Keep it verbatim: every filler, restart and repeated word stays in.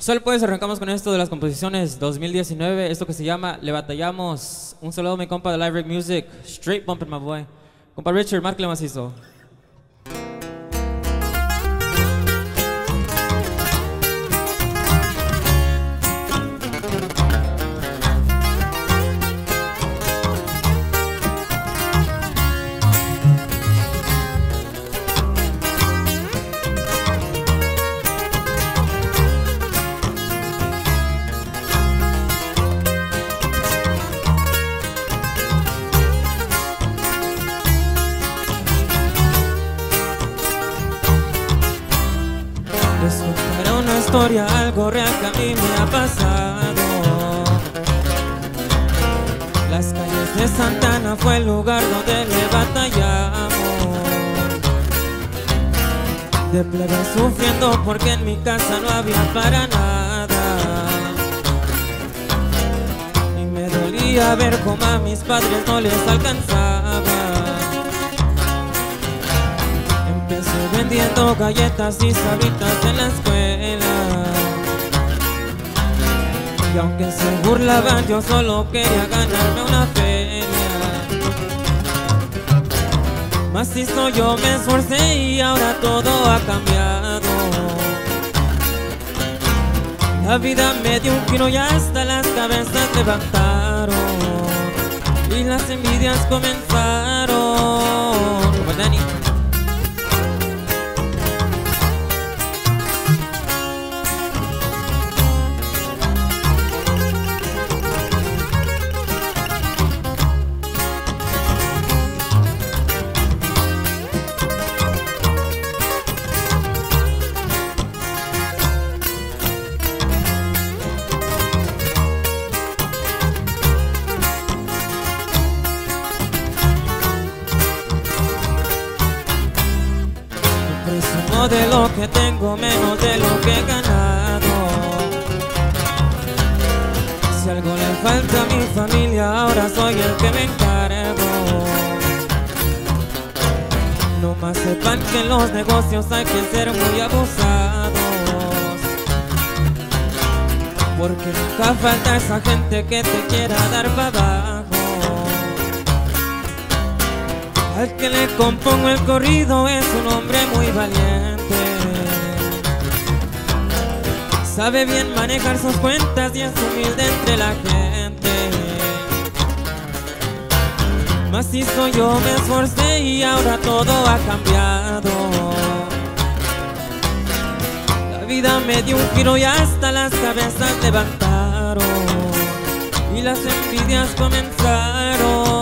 Solo pues arrancamos con esto de las composiciones dos mil diecinueve, esto que se llama Le Batallamos. Un saludo a mi compa de Live Rig Music, straight bumping my boy. Compa Richard, márcale macizo. Les contaré una historia, algo real que a mí me ha pasado. Las calles de Santana fue el lugar donde le batallamos. De plebe sufriendo porque en mi casa no había para nada. Y me dolía ver cómo a mis padres no les alcanzaba. Vendiendo galletas y sabritas en la escuela. Y aunque se burlaban, yo solo quería ganarme una feria. Macizo yo me esforcé y ahora todo ha cambiado. La vida me dio un giro y hasta las cabezas levantaron. Y las envidias comenzaron. Como Dani. Presumo de lo que tengo, menos de lo que he ganado. Si algo le falta a mi familia, ahora soy el que me encargo. No más sepan que en los negocios hay que ser muy abusados, porque nunca falta esa gente que te quiera dar para abajo. Al que le compongo el corrido es un hombre muy valiente. Sabe bien manejar sus cuentas y es humilde entre la gente. Macizo yo me esforcé y ahora todo ha cambiado. La vida me dio un giro y hasta las cabezas levantaron. Y las envidias comenzaron.